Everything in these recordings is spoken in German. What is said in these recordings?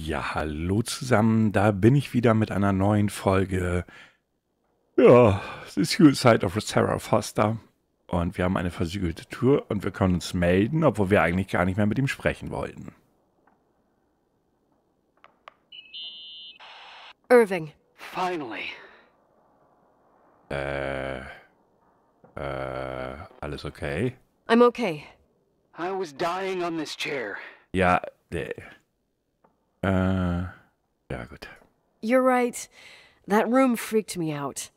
Ja, hallo zusammen, da bin ich wieder mit einer neuen Folge. Ja, The Suicide of Sarah Foster. Und wir haben eine versiegelte Tür und wir können uns melden, obwohl wir eigentlich gar nicht mehr mit ihm sprechen wollten. Irving. Finally. Alles okay? I'm okay. I was dying on this chair. Ja, ja gut. You're right. That room freaked me out.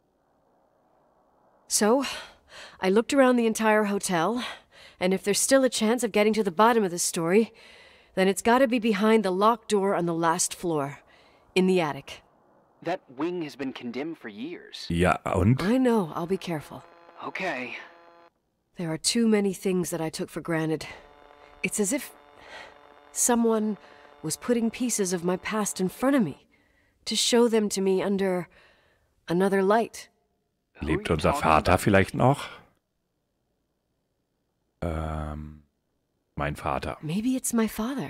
So, I looked around the entire hotel, and if there's still a chance of getting to the bottom of this story, then it's gotta be behind the locked door on the last floor, in the attic. That wing has been condemned for years. Ja, und? I know, I'll be careful. Okay. There are too many things that I took for granted. It's as if someone was putting pieces of my past in front of me to show them to me under another light. Lebt unser Vater vielleicht noch? Mein Vater. Maybe it's my father.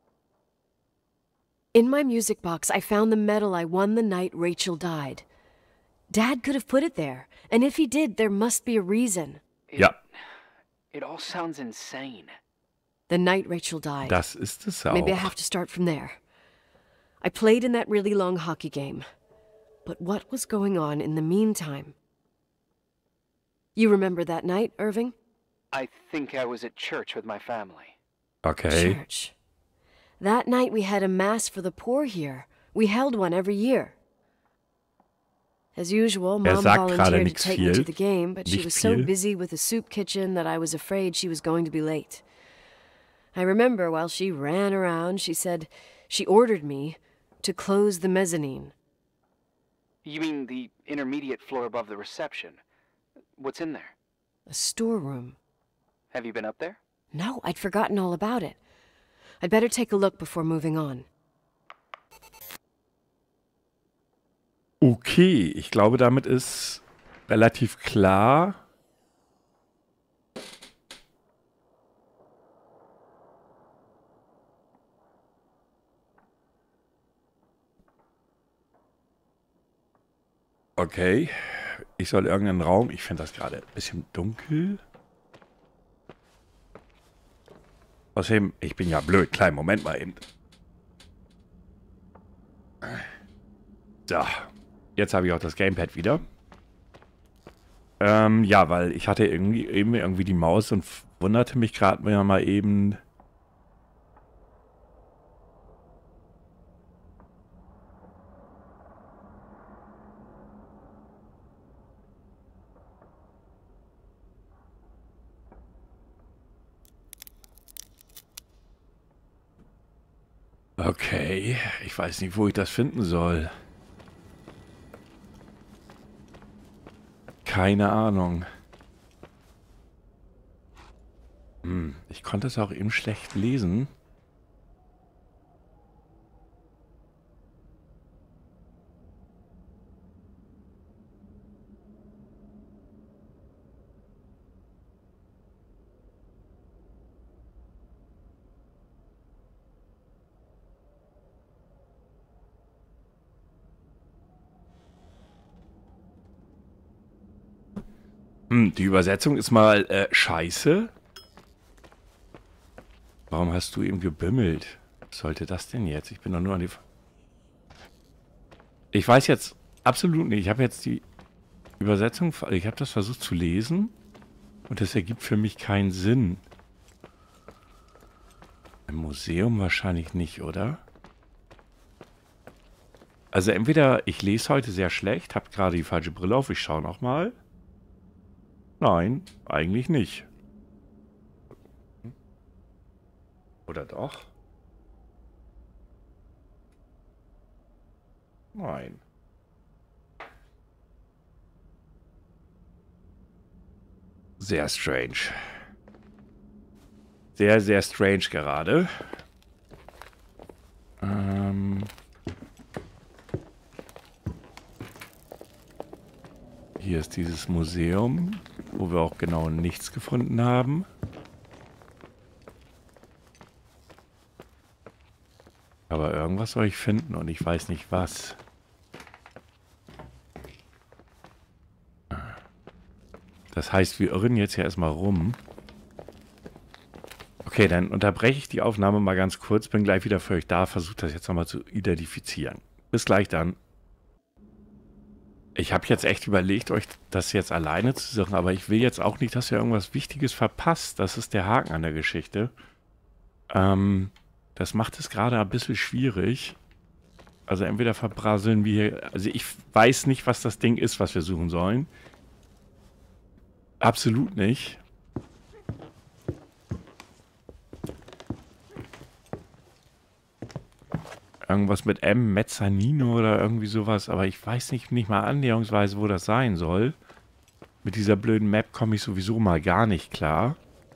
In my music box, I found the medal I won the night Rachel died. Dad could have put it there, and if he did, there must be a reason. Ja, It all sounds insane. The night Rachel died. das ist es auch. Maybe I have to start from there. I played in that really long hockey game. But what was going on in the meantime? You remember that night, Irving? I think I was at church with my family. Okay. Church. That night we had a mass for the poor here. We held one every year. As usual, Mom sagt gerade volunteered to nichts take me to viel. the game, but she Nicht was so viel. busy with the soup kitchen that I was afraid she was going to be late. I remember while she ran around, she said she ordered me to close the mezzanine. You mean the intermediate floor above the reception? What's in there? A storeroom. Have you been up there? No, I'd forgotten all about it. I'd better take a look before moving on. Okay, ich glaube, damit ist relativ klar. Okay, ich soll irgendeinen Raum. Ich finde das gerade ein bisschen dunkel. Außerdem, ich bin ja blöd. Kleinen Moment mal eben. So, jetzt habe ich auch das Gamepad wieder. Ja, weil ich hatte irgendwie die Maus und wunderte mich gerade mal eben. Okay, ich weiß nicht, wo ich das finden soll. Keine Ahnung. Ich konnte es auch eben schlecht lesen. Die Übersetzung ist mal scheiße. Warum hast du eben gebimmelt? Was sollte das denn jetzt? Ich bin doch nur an die... Ich weiß jetzt absolut nicht. Ich habe jetzt die Übersetzung... Ich habe das versucht zu lesen. Und das ergibt für mich keinen Sinn. Im Museum wahrscheinlich nicht, oder? Also entweder ich lese heute sehr schlecht, habe gerade die falsche Brille auf. Ich schaue nochmal. Nein, eigentlich nicht. Oder doch? Nein. Sehr strange. Sehr, sehr strange gerade. Hier ist dieses Museum, wo wir auch genau nichts gefunden haben. Aber irgendwas soll ich finden und ich weiß nicht was. Das heißt, wir irren jetzt ja erstmal rum. Okay, dann unterbreche ich die Aufnahme mal ganz kurz. Bin gleich wieder für euch da. Versuche das jetzt nochmal zu identifizieren. Bis gleich dann. Ich habe jetzt echt überlegt, euch das jetzt alleine zu sagen, aber ich will jetzt auch nicht, dass ihr irgendwas Wichtiges verpasst. Das ist der Haken an der Geschichte. Das macht es gerade ein bisschen schwierig. Also entweder verbrasseln wir hier... Also ich weiß nicht, was das Ding ist, was wir suchen sollen. Absolut nicht. Irgendwas mit M, Mezzanino oder irgendwie sowas. Aber ich weiß nicht mal annäherungsweise, wo das sein soll. Mit dieser blöden Map komme ich sowieso mal gar nicht klar.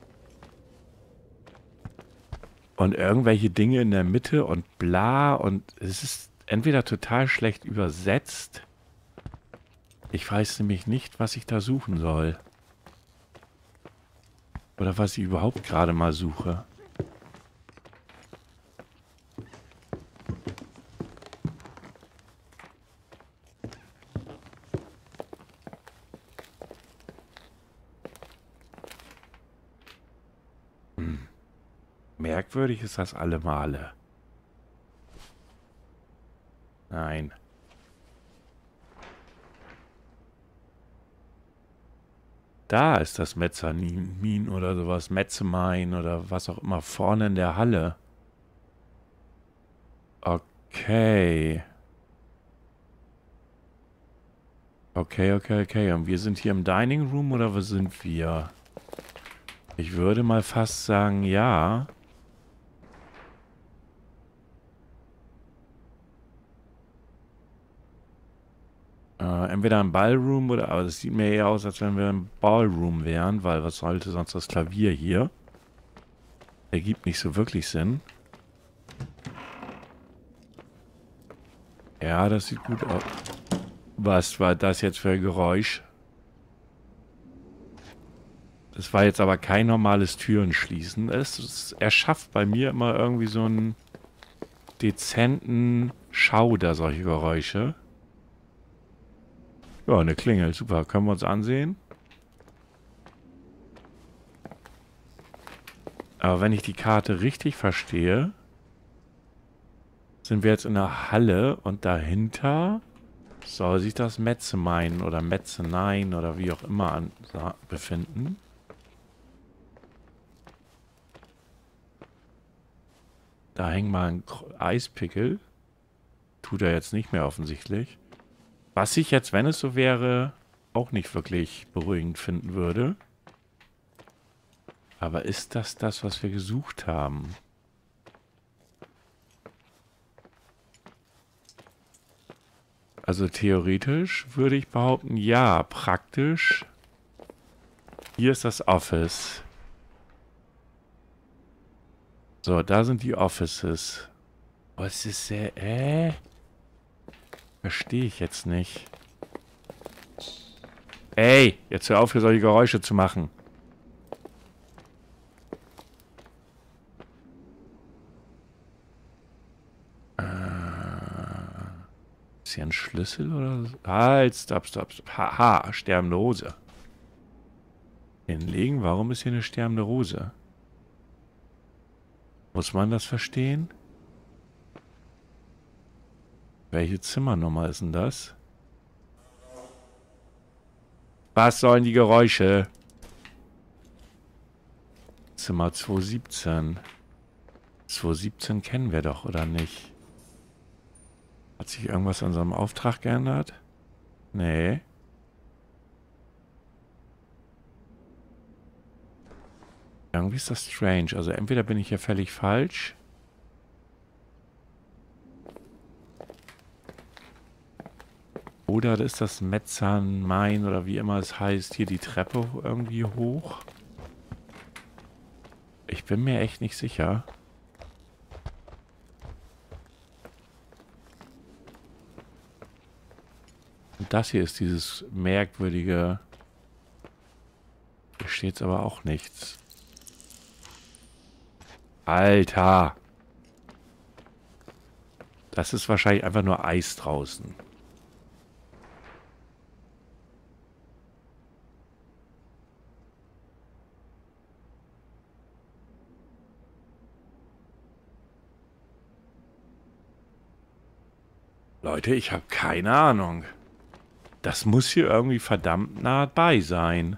Und irgendwelche Dinge in der Mitte und bla. Und es ist entweder total schlecht übersetzt. Ich weiß nämlich nicht, was ich da suchen soll. Oder was ich überhaupt gerade mal suche. Merkwürdig ist das alle Male. Nein. Da ist das Mezzanin oder sowas. Mezzanine oder was auch immer. Vorne in der Halle. Okay. Okay. Und wir sind hier im Dining Room oder wo sind wir? Ich würde mal fast sagen, ja. Entweder im Ballroom oder... Aber das sieht mir eher aus, als wenn wir im Ballroom wären, weil was sollte sonst das Klavier hier? Ergibt nicht so wirklich Sinn. Ja, das sieht gut aus. Was war das jetzt für ein Geräusch? Das war jetzt aber kein normales Türenschließen. Es erschafft bei mir immer irgendwie so einen dezenten Schauder, solche Geräusche. Ja, eine Klingel, super. Können wir uns ansehen? Aber wenn ich die Karte richtig verstehe, sind wir jetzt in der Halle und dahinter soll sich das Mezzanine oder Mezzanine oder wie auch immer befinden. Da hängt mal ein Eispickel. Tut er jetzt nicht mehr offensichtlich. Was ich jetzt, wenn es so wäre, auch nicht wirklich beruhigend finden würde. Aber ist das das, was wir gesucht haben? Also theoretisch würde ich behaupten, ja, praktisch. Hier ist das Office. So, da sind die Offices. Was ist der, Verstehe ich jetzt nicht. Ey, jetzt hör auf, hier solche Geräusche zu machen. Ist hier ein Schlüssel oder so? Halt, stopp. Haha, sterbende Rose. Hinlegen, warum ist hier eine sterbende Rose? Muss man das verstehen? Welche Zimmernummer ist denn das? Was sollen die Geräusche? Zimmer 217. 217 kennen wir doch, oder nicht? Hat sich irgendwas an unserem Auftrag geändert? Nee. Irgendwie ist das strange. Also entweder bin ich hier völlig falsch. Oder ist das Mezzanine oder wie immer es heißt, hier die Treppe irgendwie hoch? Ich bin mir echt nicht sicher. Und das hier ist dieses merkwürdige... Hier steht aber auch nichts. Alter! Das ist wahrscheinlich einfach nur Eis draußen. Leute, ich habe keine Ahnung. Das muss hier irgendwie verdammt nah bei sein.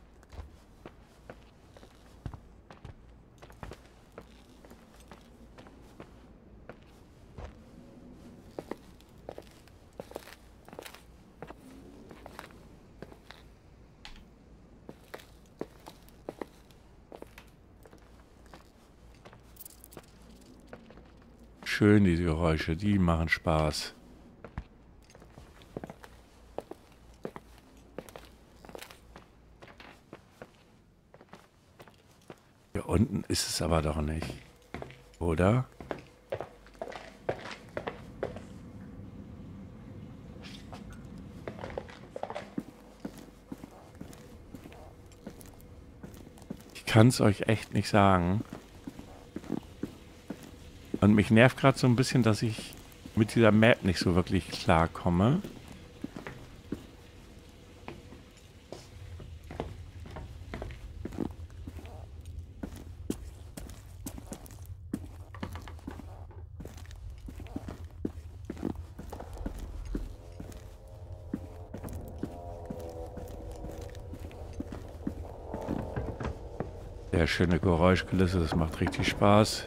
Schön, diese Geräusche, die machen Spaß. Hier unten ist es aber doch nicht, oder? Ich kann es euch echt nicht sagen. Und mich nervt gerade so ein bisschen, dass ich mit dieser Map nicht so wirklich klarkomme. Sehr schöne Geräuschkulisse, das macht richtig Spaß.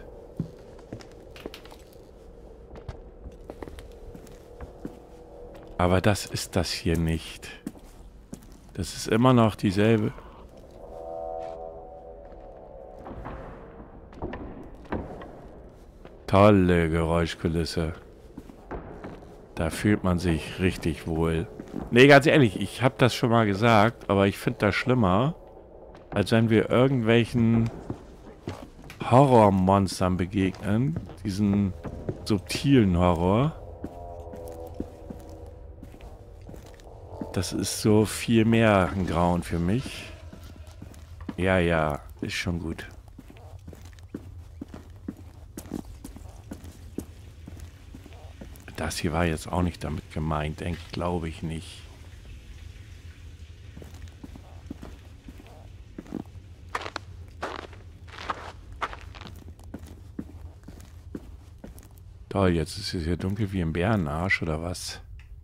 Aber das ist das hier nicht. Das ist immer noch dieselbe. Tolle Geräuschkulisse. Da fühlt man sich richtig wohl. Nee, ganz ehrlich, ich habe das schon mal gesagt, aber ich finde das schlimmer, als wenn wir irgendwelchen Horrormonstern begegnen. Diesen subtilen Horror. Das ist so viel mehr ein Grauen für mich. Ja, ja, ist schon gut. Das hier war jetzt auch nicht damit gemeint, glaube ich nicht. Toll, jetzt ist es hier dunkel wie im Bärenarsch, oder was?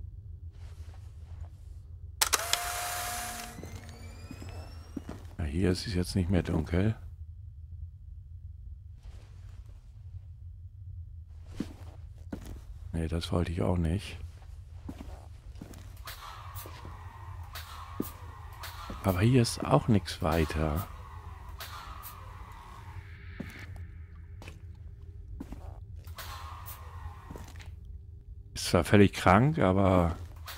Ja, hier ist es jetzt nicht mehr dunkel. Nee, das wollte ich auch nicht. Aber hier ist auch nichts weiter. Ist zwar völlig krank, aber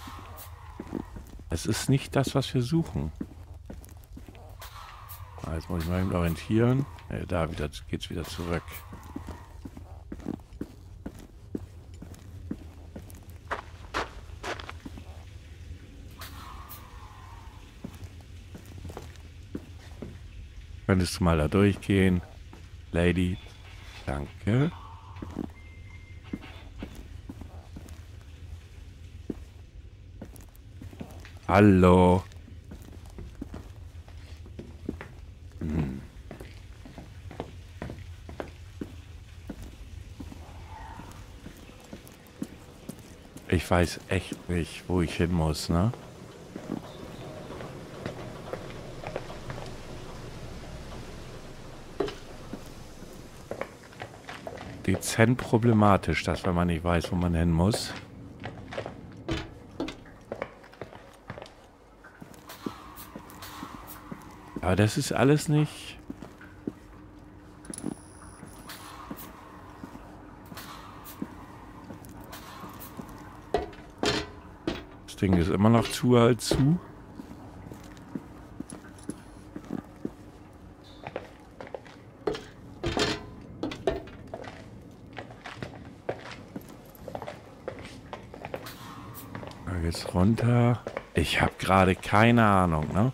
es ist nicht das, was wir suchen. Jetzt muss ich mal orientieren. Da geht's wieder zurück. Könntest du mal da durchgehen? Lady. Danke. Hallo. Ich weiß echt nicht, wo ich hin muss, ne? Dezent problematisch, dass wenn man nicht weiß, wo man hin muss. Aber das ist alles nicht... Das Ding ist immer noch zu als zu. Da geht's runter. Ich habe gerade keine Ahnung, ne?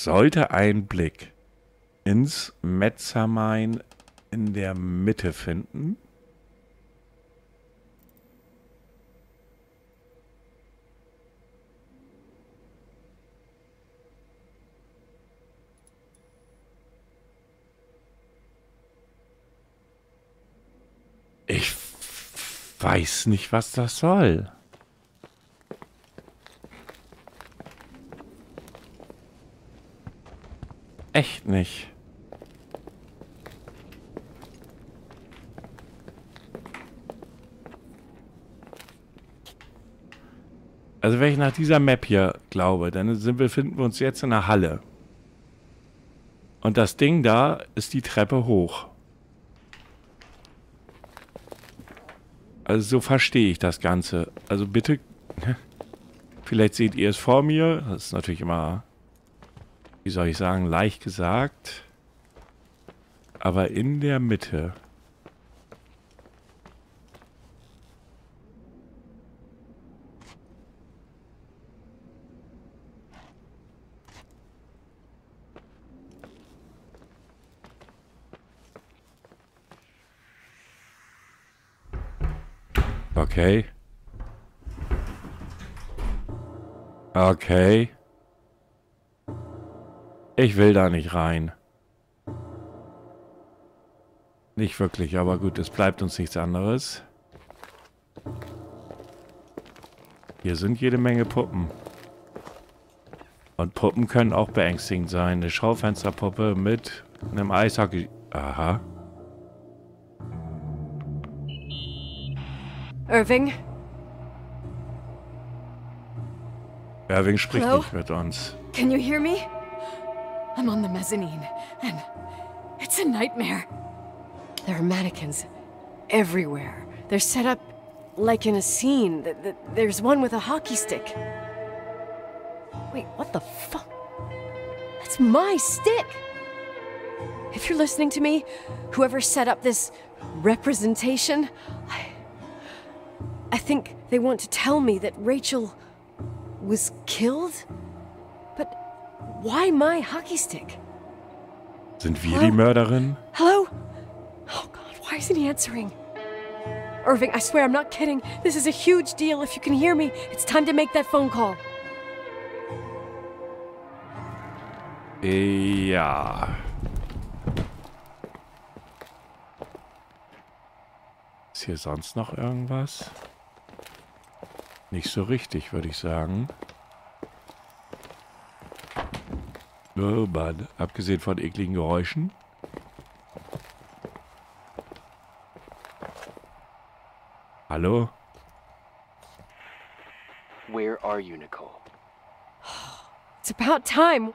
sollte einen Blick ins Metzgermain in der Mitte finden. Ich weiß nicht, was das soll. Echt nicht. Also wenn ich nach dieser Map hier glaube, dann befinden wir uns jetzt in der Halle. Und das Ding da ist die Treppe hoch. Also so verstehe ich das Ganze. Also bitte, vielleicht seht ihr es vor mir. Das ist natürlich immer, wie soll ich sagen, leicht gesagt. Aber in der Mitte. Okay. Okay. Ich will da nicht rein. Nicht wirklich, aber gut, es bleibt uns nichts anderes. Hier sind jede Menge Puppen. Und Puppen können auch beängstigend sein. Eine Schaufensterpuppe mit einem Eishockey... Aha. Irving? Irving spricht Hello? nicht mit uns. Can you hear me? I'm on the mezzanine, and it's a nightmare. There are mannequins everywhere. They're set up like in a scene. There's one with a hockey stick. Wait, what the fuck? That's my stick! If you're listening to me, whoever set up this representation, I think they want to tell me that Rachel was killed? But why my hockey stick? Sind wir die Mörderin? Hello? Oh God, why isn't he answering? Irving, I swear I'm not kidding. This is a huge deal. If you can hear me, it's time to make that phone call. Ja. Ist hier sonst noch irgendwas? Nicht so richtig, würde ich sagen. Oh Mann, abgesehen von ekligen Geräuschen. Hallo? Where are you, Nicole? It's about time.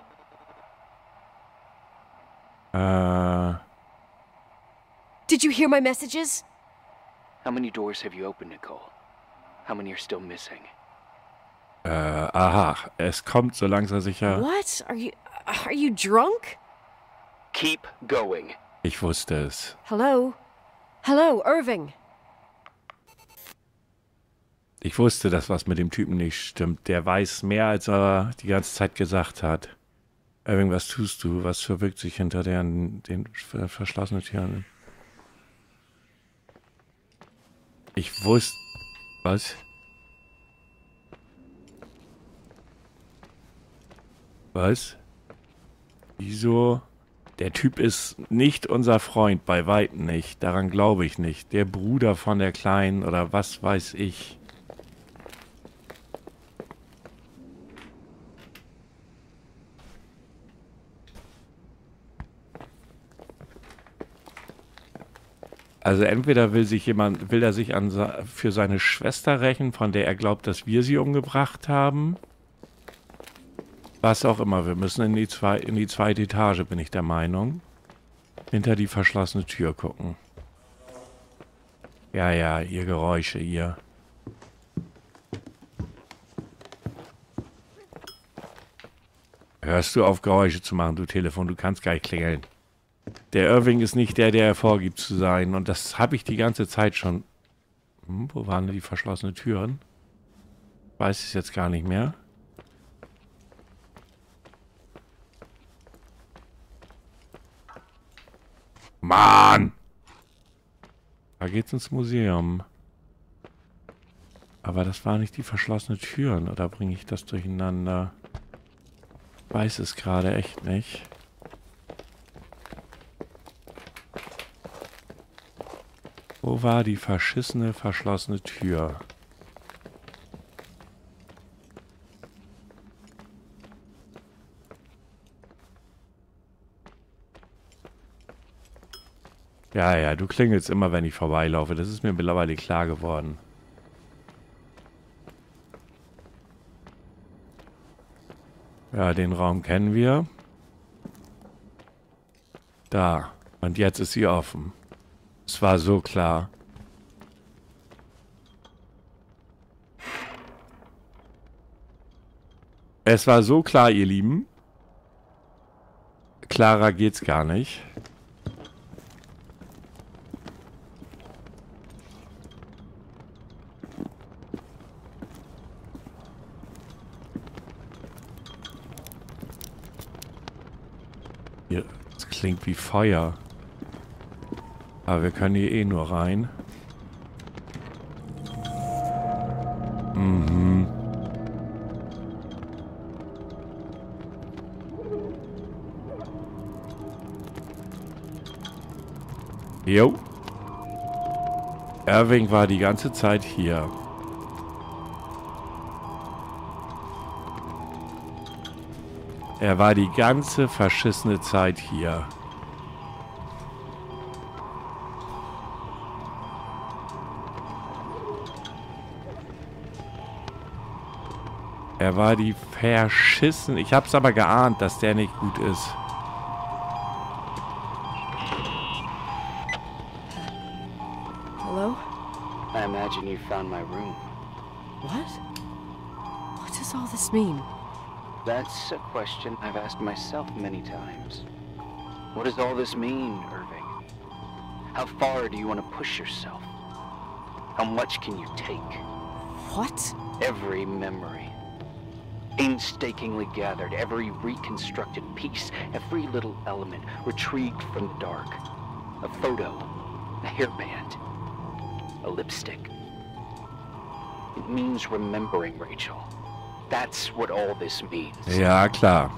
Did you hear my messages? How many doors have you opened, Nicole? How many are still missing? Aha, es kommt so langsam sicher. What? Are you drunk? Keep going. Ich wusste es. Hello? Hello, Irving. Ich wusste, dass was mit dem Typen nicht stimmt. Der weiß mehr, als er die ganze Zeit gesagt hat. Irving, was tust du? Was verbirgt sich hinter den verschlossenen Türen? Ich wusste... Was? Was? Wieso? Der Typ ist nicht unser Freund, bei Weitem nicht. Daran glaube ich nicht. Der Bruder von der Kleinen oder was weiß ich. Also entweder will er sich für seine Schwester rächen, von der er glaubt, dass wir sie umgebracht haben. Was auch immer, wir müssen in die zweite Etage, bin ich der Meinung. Hinter die verschlossene Tür gucken. Ja, ja, ihr Geräusche, ihr. Hörst du auf, Geräusche zu machen, du Telefon, du kannst gar nicht klingeln. Der Irving ist nicht der er vorgibt zu sein. Und das habe ich die ganze Zeit schon... wo waren denn die verschlossenen Türen? Weiß ich jetzt gar nicht mehr. Mann! Da geht's ins Museum. Aber das war nicht die verschlossene Türen. Oder bringe ich das durcheinander? Weiß es gerade echt nicht. Wo war die verschissene, verschlossene Tür? Ja, ja, du klingelst immer, wenn ich vorbeilaufe. Das ist mir mittlerweile klar geworden. Ja, den Raum kennen wir. Da. Und jetzt ist sie offen. Es war so klar. Es war so klar, ihr Lieben. Klarer geht's gar nicht. Hier, das klingt wie Feuer. Aber wir können hier eh nur rein. Mhm. Jo. Irving war die ganze Zeit hier. Er war die ganze verschissene Zeit hier. Er war die verschissen... Ich hab's aber geahnt, dass der nicht gut ist. Hello? I imagine you found my room. What? What does all this mean? That's a question I've asked myself many times. What does all this mean, Irving? How far do you want to push yourself? How much can you take? What? Every memory. Painstakingly gathered, every reconstructed piece, every little element retrieved from the dark. A photo, a hairband, a lipstick. It means remembering, Rachel. That's what all this means. Ja, klar.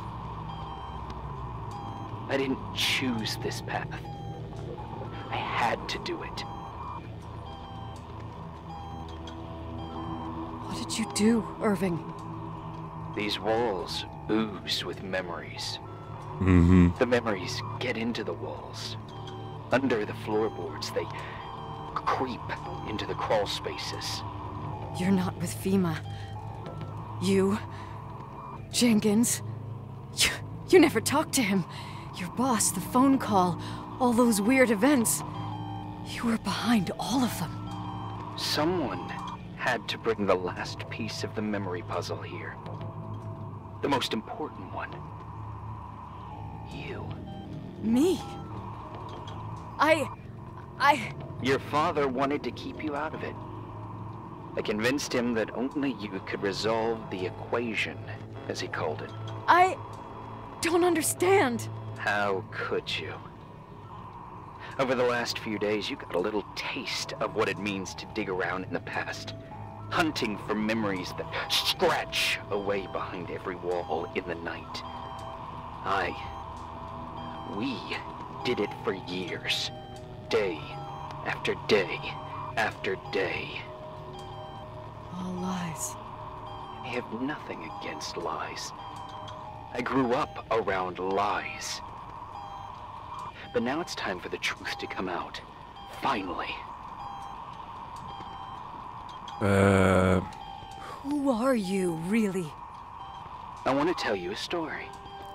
I didn't choose this path. I had to do it. What did you do, Irving? These walls ooze with memories. Mhm. The memories get into the walls. Under the floorboards, they creep into the crawl spaces. You're not with FEMA. You... Jenkins... You never talked to him. Your boss, the phone call, all those weird events. You were behind all of them. Someone had to bring the last piece of the memory puzzle here. The most important one. You. Me? I... Your father wanted to keep you out of it. I convinced him that only you could resolve the equation, as he called it. I don't understand. How could you? Over the last few days, you got a little taste of what it means to dig around in the past. Hunting for memories that scratch away behind every wall in the night. We did it for years. Day after day after day. All lies. I have nothing against lies. I grew up around lies. But now it's time for the truth to come out. Finally. Who are you, really? I want to tell you a story.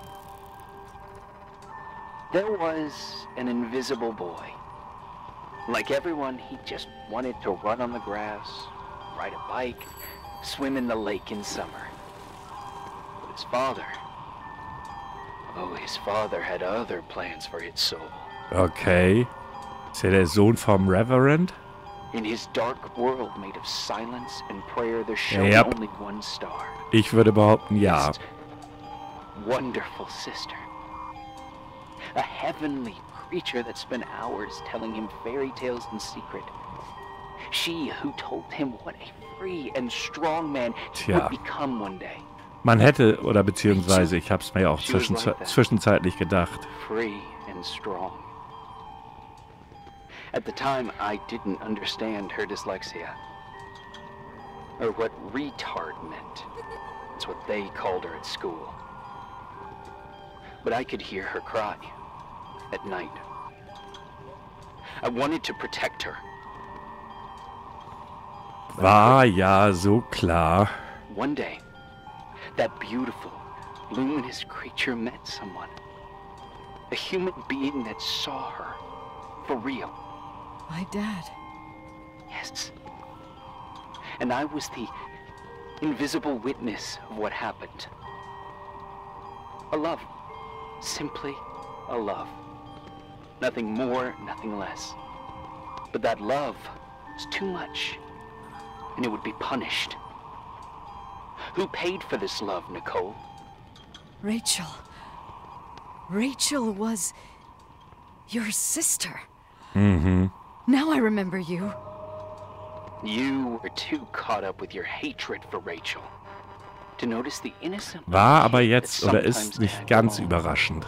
There was an invisible boy. Like everyone, he just wanted to run on the grass, ride a bike, swim in the lake in summer. But his father... Oh, his father had other plans for his soul. Okay. Ist er der Sohn vom Reverend? In his dark world made of silence and prayer, there shone Yep. only one star. Ich würde behaupten, ja. His wonderful sister. A heavenly creature that spent hours telling him fairy tales in secret. She who told him what a free and strong man he would become one day. Man hätte, oder beziehungsweise, ich hab's mir ja auch zwischenzeitlich gedacht. Free and strong. At the time, I didn't understand her dyslexia. Or what retard meant. That's what they called her at school. But I could hear her cry at night. I wanted to protect her. War ja so klar. One day, that beautiful, luminous creature met someone. A human being that saw her. For real. My dad. Yes. And I was the invisible witness of what happened. A love. Simply a love. Nothing more, nothing less. But that love was too much, and it would be punished. Who paid for this love, Nicole? Rachel. Rachel was your sister. Mm-hmm. Now I remember you. You were too caught up with your hatred for Rachel to notice the innocent. War aber jetzt oder ist nicht ganz überraschend.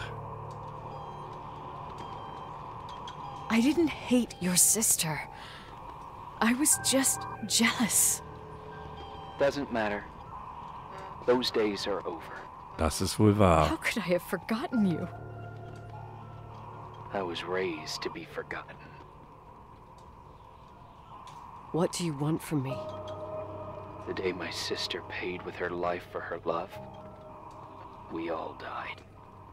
I didn't hate your sister. I was just jealous. Doesn't matter. Those days are over. Das ist wohl wahr. How could I have forgotten you? I was raised to be forgotten. What do you want from me? The day my sister paid with her life for her love, we all died.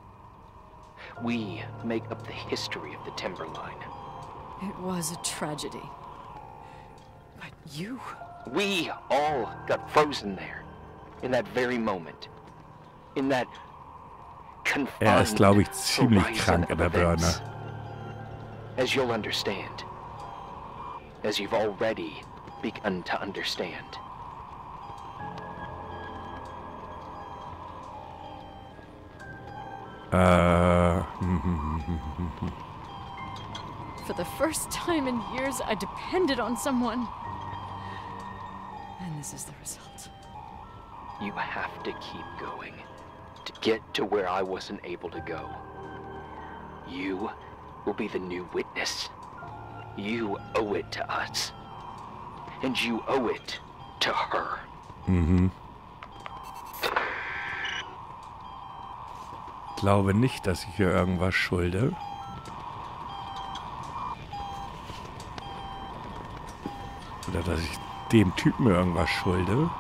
We make up the history of the Timberline. It was a tragedy. But you... We all got frozen there. In that very moment. In that confined ist, glaube ich, ziemlich krank in der Birne. As you'll understand. As you've already begun to understand. For the first time in years, I depended on someone. And this is the result. You have to keep going. To get to where I wasn't able to go. You will be the new witness. You owe it to us. And you owe it to her. Mhm. Ich glaube nicht, dass ich hier irgendwas schulde. Oder dass ich dem Typen irgendwas schulde.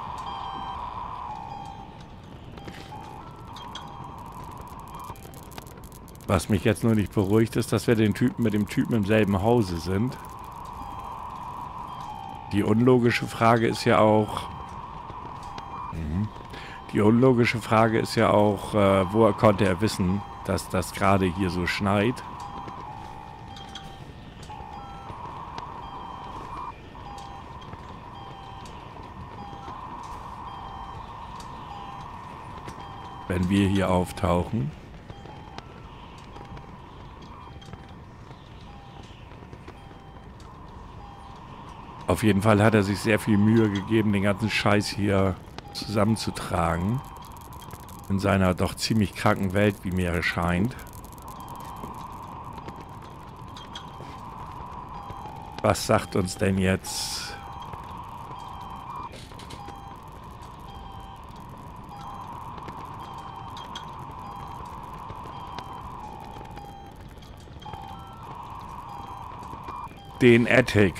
Was mich jetzt nur nicht beruhigt, ist, dass wir mit dem Typen im selben Hause sind. Die unlogische Frage ist ja auch... woher konnte er wissen, dass das gerade hier so schneit? Wenn wir hier auftauchen. Auf jeden Fall hat er sich sehr viel Mühe gegeben, den ganzen Scheiß hier zusammenzutragen. In seiner doch ziemlich kranken Welt, wie mir erscheint. Was sagt uns denn jetzt? Den Attic.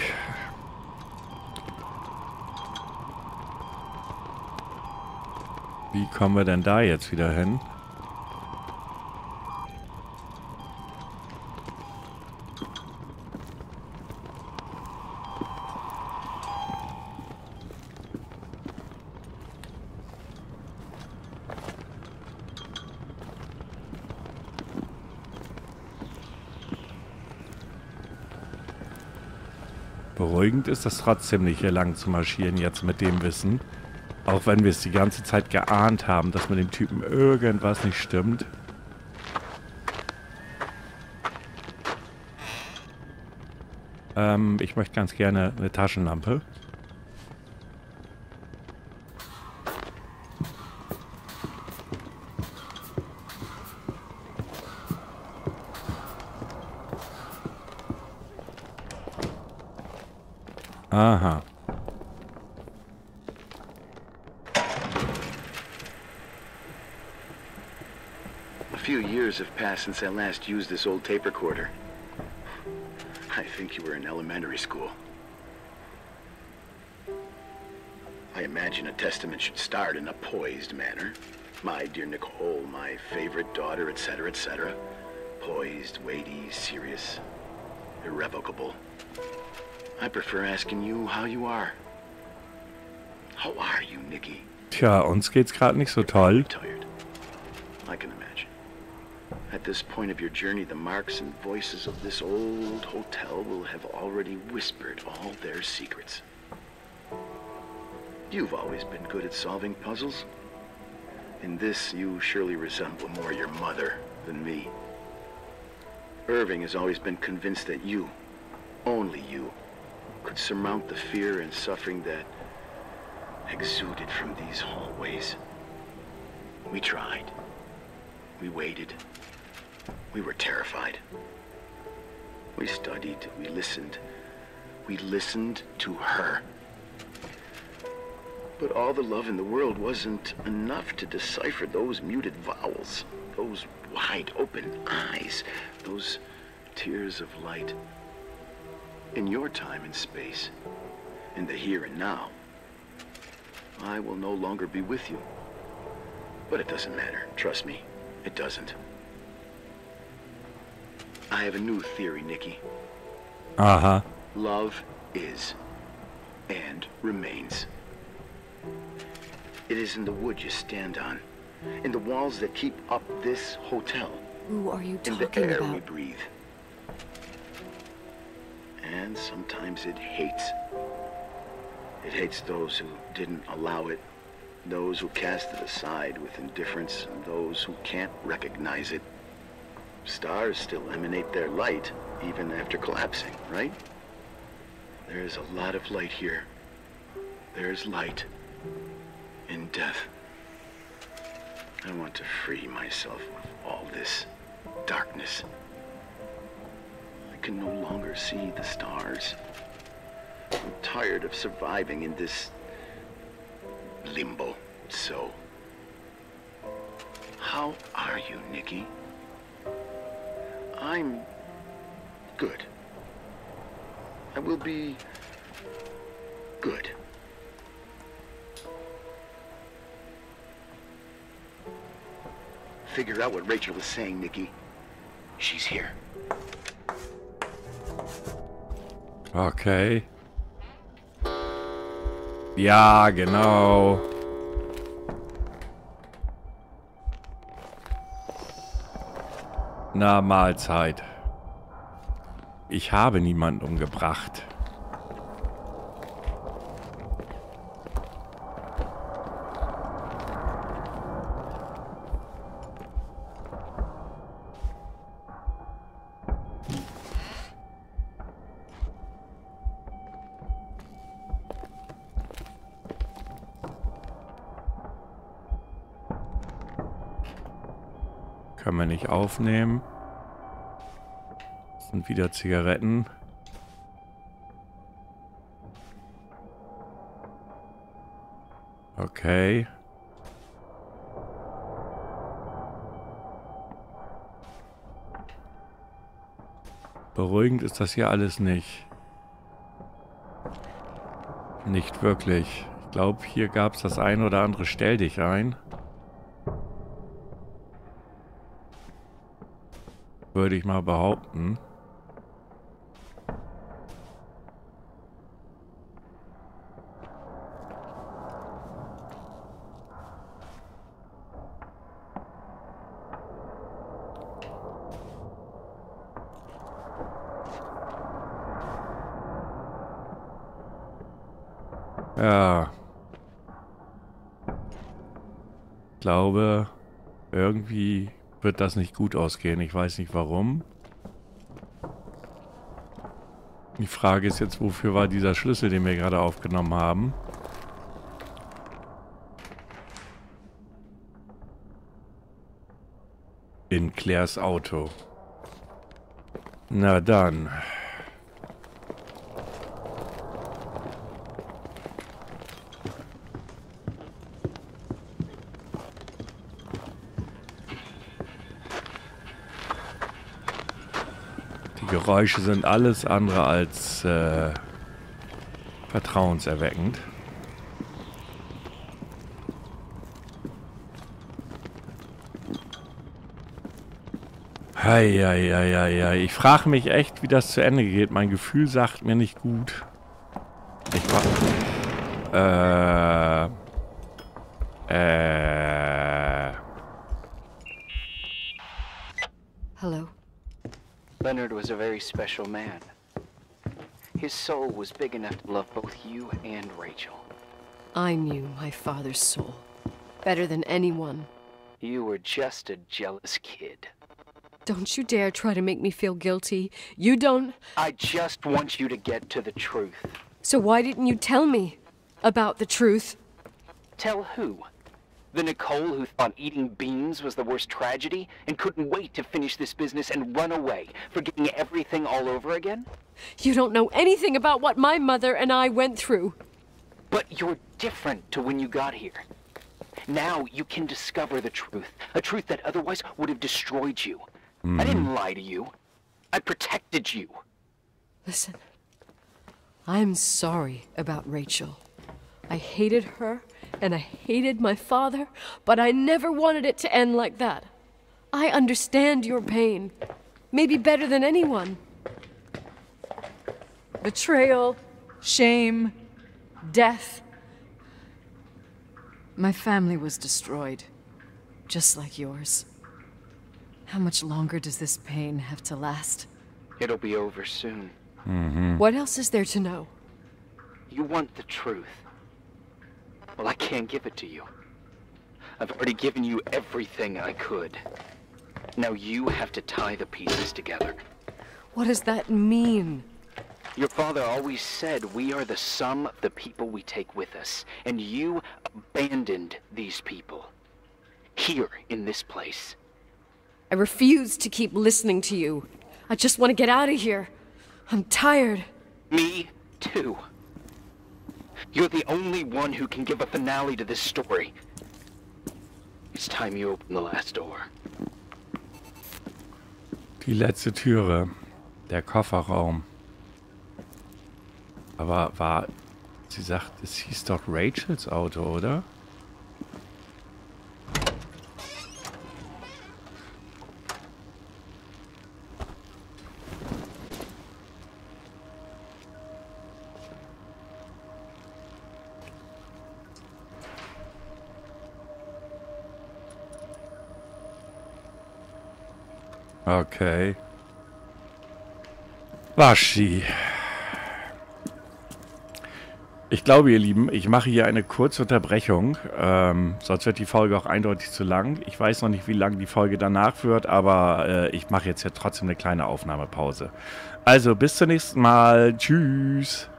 Wie kommen wir denn da jetzt wieder hin? Beruhigend ist das trotzdem nicht, hier lang zu marschieren, jetzt mit dem Wissen. Auch wenn wir es die ganze Zeit geahnt haben, dass mit dem Typen irgendwas nicht stimmt. Ich möchte ganz gerne eine Taschenlampe. Aha. A few years have passed since I last used this old tape recorder. I think you were in elementary school. I imagine a testament should start in a poised manner. My dear Nicole, my favorite daughter, etc., etc. Poised, weighty, serious, irrevocable. I prefer asking you how you are. How are you, Nikki? Tja, uns geht's gerade nicht so toll. Tired. I can imagine. At this point of your journey, the marks and voices of this old hotel will have already whispered all their secrets. You've always been good at solving puzzles. In this, you surely resemble more your mother than me. Irving has always been convinced that you, only you, could surmount the fear and suffering that exuded from these hallways. We tried. We waited. We were terrified. We studied. We listened. We listened to her. But all the love in the world wasn't enough to decipher those muted vowels, those wide open eyes, those tears of light. In your time and space, in the here and now, I will no longer be with you. But it doesn't matter. Trust me, it doesn't. I have a new theory, Nikki. Aha. Love is and remains. It is in the wood you stand on, in the walls that keep up this hotel, Who are you in the talking air we about? breathe. And sometimes it hates. It hates those who didn't allow it, those who cast it aside with indifference, and those who can't recognize it. Stars still emanate their light, even after collapsing, right? There is a lot of light here. There's light in death. I want to free myself of all this darkness. I can no longer see the stars. I'm tired of surviving in this limbo. So, how are you, Nikki? I'm good. I will be good. Figure out what Rachel was saying, Nikki. She's here. Okay. Ja, genau. Na, Mahlzeit. Ich habe niemanden umgebracht. Können wir nicht aufnehmen. Das sind wieder Zigaretten. Okay. Beruhigend ist das hier alles nicht. Nicht wirklich. Ich glaube, hier gab es das ein oder andere Stell dich ein. Würde ich mal behaupten. Ja. Ich glaube, irgendwie wird das nicht gut ausgehen. Ich weiß nicht warum. Die Frage ist jetzt, wofür war dieser Schlüssel, den wir gerade aufgenommen haben? In Claires Auto. Na dann. Die Geräusche sind alles andere als vertrauenserweckend. Heieieiei. Ich frage mich echt, wie das zu Ende geht. Mein Gefühl sagt mir nicht gut. Ich war... Hello. Leonard was a very special man. His soul was big enough to love both you and Rachel. I knew my father's soul better than anyone. You were just a jealous kid. Don't you dare try to make me feel guilty. You don't... I just want you to get to the truth. So why didn't you tell me about the truth? Tell who? The Nicole who thought eating beans was the worst tragedy and couldn't wait to finish this business and run away, forgetting everything all over again? You don't know anything about what my mother and I went through. But you're different to when you got here. Now you can discover the truth, a truth that otherwise would have destroyed you. I didn't lie to you. I protected you. Listen, I'm sorry about Rachel. I hated her, and I hated my father, but I never wanted it to end like that. I understand your pain, maybe better than anyone. Betrayal, shame, death. My family was destroyed, just like yours. How much longer does this pain have to last? It'll be over soon. What else is there to know? You want the truth. Well, I can't give it to you. I've already given you everything I could. Now you have to tie the pieces together. What does that mean? Your father always said we are the sum of the people we take with us, and you abandoned these people. Here, in this place. I refuse to keep listening to you. I just want to get out of here. I'm tired. Me, too. You're the only one who can give a finale to this story. It's time you open the last door. Die letzte Türe. Der Kofferraum. Aber war... Sie sagt, es hieß doch Rachels Auto, oder? Okay. Waschi. Ich glaube, ihr Lieben, ich mache hier eine kurze Unterbrechung. Sonst wird die Folge auch eindeutig zu lang. Ich weiß noch nicht, wie lang die Folge danach wird, aber ich mache jetzt hier trotzdem eine kleine Aufnahmepause. Also, bis zum nächsten Mal. Tschüss.